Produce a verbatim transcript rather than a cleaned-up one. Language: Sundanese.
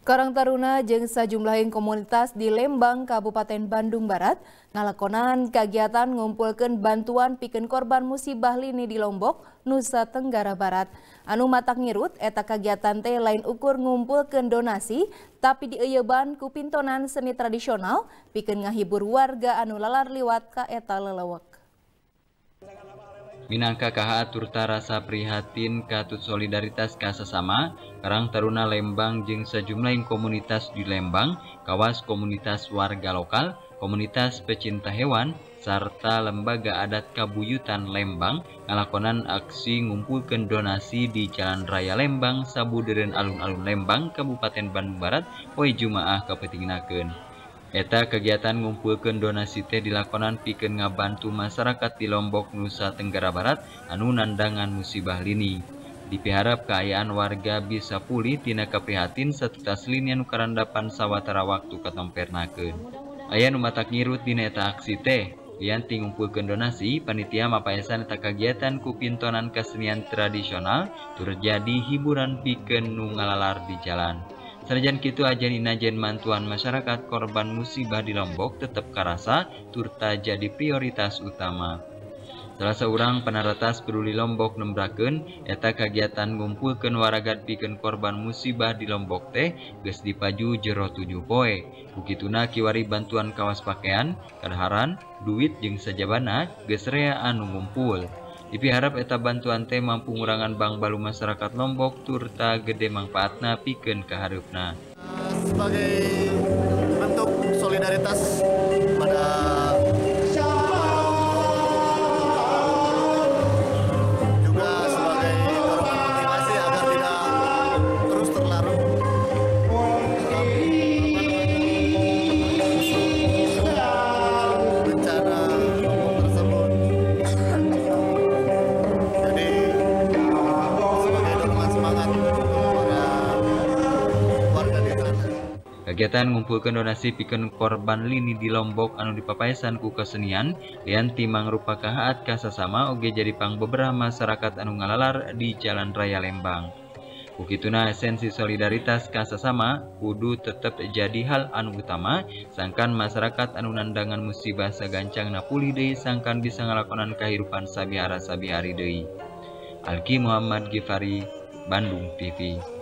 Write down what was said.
Karang Taruna jeung sajumlahin komunitas di Lembang, Kabupaten Bandung Barat ngalakonan kegiatan ngumpulkeun bantuan pikeun korban musibah lini di Lombok, Nusa Tenggara Barat. Anu matak ngirut eta kegiatan teh lain ukur ngumpulkeun donasi, tapi dieuyeban ku pintonan seni tradisional pikeun ngahibur warga anu lalar liwat ka eta lelewek. Minangka kaha turta rasa prihatin katut solidaritas ka sasama, Karang Taruna Lembang jeung sajumlah komunitas di Lembang, kawas komunitas warga lokal, komunitas pecinta hewan, serta lembaga adat kabuyutan Lembang ngalakonan aksi ngumpulkeun donasi di Jalan Raya Lembang, sabudeureun alun-alun Lembang, Kabupaten Bandung Barat, poe Jumaah kapetingnakeun. Eta kegiatan ngumpulkeun donasi teh dilakonan pikeun ngabantu masyarakat di Lombok, Nusa Tenggara Barat anu nandangan musibah lini. Dipiharap kaayaan warga bisa pulih tina kaprihatin satutas lini anu karandapan sawatara waktu katompernakeun. Aya nu matak ngirut dina eta aksi teh, lianti ngumpulkeun donasi, panitia mapaesan eta kegiatan ku pintonan kesenian tradisional tur jadi hiburan pikeun nu ngalalar di jalan. Sanajan kitu ajan inajen mantuan masyarakat korban musibah di Lombok tetap karasa turta jadi prioritas utama. Salah seorang penaratas peduli Lombok nembrakeun eta kegiatan ngumpulkeun waragad pikeun korban musibah di Lombok teh geus dipaju jero tujuh poe. Bukituna kiwari bantuan kawas pakaian, kadaharan, duit jeung sajabana geus rea anu ngumpul. Dipiharap eta bantuan teh mampu ngurangan bang balu masyarakat Lombok turta gede manfaatna pikeun kahareupna. Sebagai bentuk solidaritas pada juga sebagai dorongan motivasi agar tidak terus terlarut dalam bencana Lombok tersebut. Kegiatan ngumpulkeun donasi pikeun korban lini di Lombok anu dipapaesan ku kesenian lianti mangrupa kahaat ka sasama oge jadi pangbebera masyarakat anu ngalalar di Jalan Raya Lembang. Bukituna esensi solidaritas ka sasama kudu tetep jadi hal anu utama sangkan masyarakat anu nandangan musibah sagancangna pulih deui sangkan bisa ngalakonan kahirupan sabihara sabihari deui. Alki Muhammad Gifari, Bandung T V.